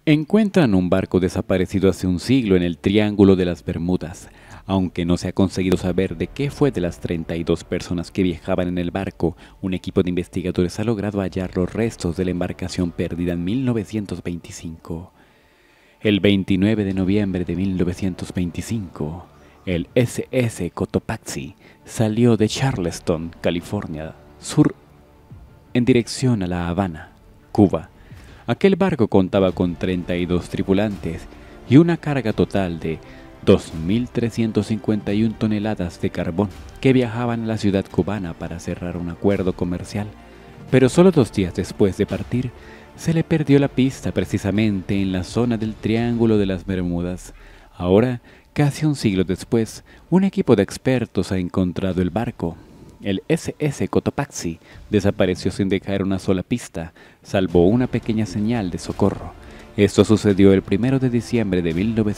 Encuentran un barco desaparecido hace un siglo en el Triángulo de las Bermudas. Aunque no se ha conseguido saber de qué fue de las 32 personas que viajaban en el barco, un equipo de investigadores ha logrado hallar los restos de la embarcación perdida en 1925. El 29 de noviembre de 1925, el SS Cotopaxi salió de Charleston, California, sur en dirección a La Habana, Cuba. Aquel barco contaba con 32 tripulantes y una carga total de 2.351 toneladas de carbón que viajaban a la ciudad cubana para cerrar un acuerdo comercial. Pero solo 2 días después de partir, se le perdió la pista precisamente en la zona del Triángulo de las Bermudas. Ahora, casi un siglo después, un equipo de expertos ha encontrado el barco. El SS Cotopaxi desapareció sin dejar una sola pista, salvo una pequeña señal de socorro. Esto sucedió el 1 de diciembre de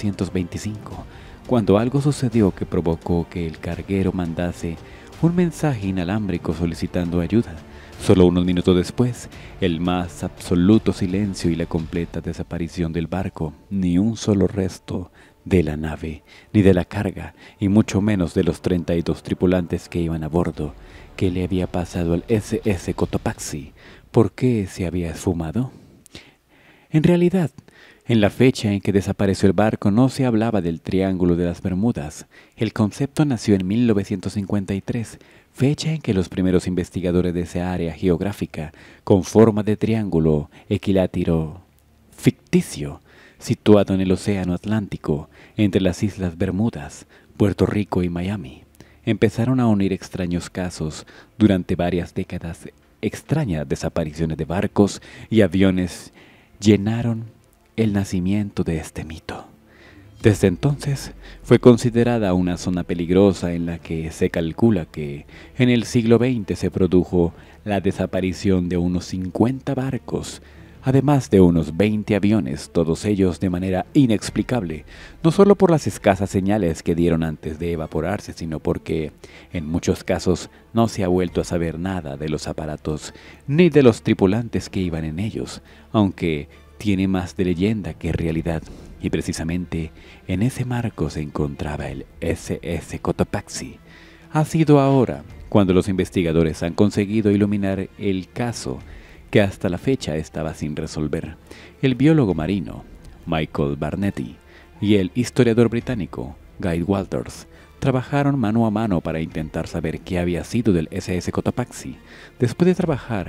1925, cuando algo sucedió que provocó que el carguero mandase un mensaje inalámbrico solicitando ayuda. Solo unos minutos después, el más absoluto silencio y la completa desaparición del barco, ni un solo resto de la nave, ni de la carga, y mucho menos de los 32 tripulantes que iban a bordo. ¿Qué le había pasado al SS Cotopaxi? ¿Por qué se había esfumado? En realidad, en la fecha en que desapareció el barco no se hablaba del Triángulo de las Bermudas. El concepto nació en 1953, fecha en que los primeros investigadores de esa área geográfica, con forma de triángulo equilátero ficticio, situado en el Océano Atlántico, entre las Islas Bermudas, Puerto Rico y Miami, empezaron a unir extraños casos durante varias décadas. Extrañas desapariciones de barcos y aviones llenaron el nacimiento de este mito. Desde entonces fue considerada una zona peligrosa en la que se calcula que en el siglo XX se produjo la desaparición de unos 50 barcos, además de unos 20 aviones, todos ellos de manera inexplicable, no solo por las escasas señales que dieron antes de evaporarse, sino porque en muchos casos no se ha vuelto a saber nada de los aparatos ni de los tripulantes que iban en ellos, aunque tiene más de leyenda que realidad. Y precisamente en ese marco se encontraba el SS Cotopaxi. Ha sido ahora cuando los investigadores han conseguido iluminar el caso que hasta la fecha estaba sin resolver. El biólogo marino Michael Barnetti y el historiador británico Guy Walters trabajaron mano a mano para intentar saber qué había sido del SS Cotopaxi. Después de trabajar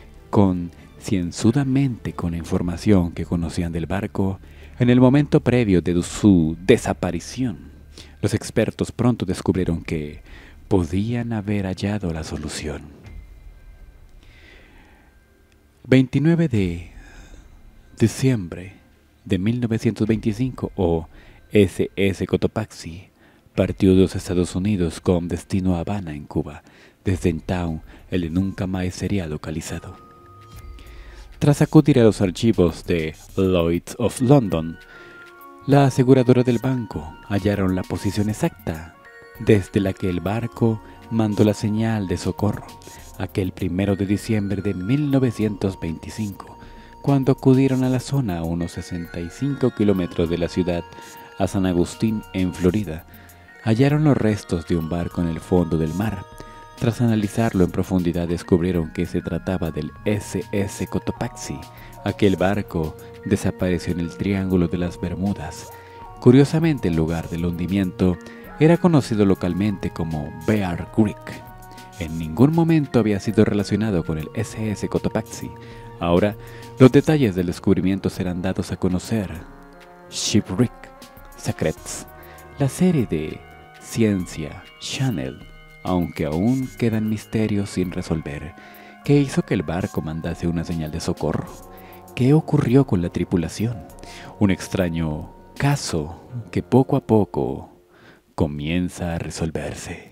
concienzudamente con la información que conocían del barco, en el momento previo de su desaparición, los expertos pronto descubrieron que podían haber hallado la solución. 29 de diciembre de 1925, o SS Cotopaxi partió de los Estados Unidos con destino a Habana, en Cuba. Desde entonces, él nunca más sería localizado. Tras acudir a los archivos de Lloyd's of London, la aseguradora del banco hallaron la posición exacta desde la que el barco mandó la señal de socorro, aquel 1 de diciembre de 1925, cuando acudieron a la zona a unos 65 kilómetros de la ciudad, a San Agustín, en Florida. Hallaron los restos de un barco en el fondo del mar. Tras analizarlo en profundidad, descubrieron que se trataba del SS Cotopaxi. Aquel barco desapareció en el Triángulo de las Bermudas. Curiosamente, el lugar del hundimiento era conocido localmente como Bear Creek. En ningún momento había sido relacionado con el SS Cotopaxi. Ahora, los detalles del descubrimiento serán dados a conocer. Shipwreck Secrets, la serie de Ciencia Channel. Aunque aún quedan misterios sin resolver. ¿Qué hizo que el barco mandase una señal de socorro? ¿Qué ocurrió con la tripulación? Un extraño caso que poco a poco comienza a resolverse.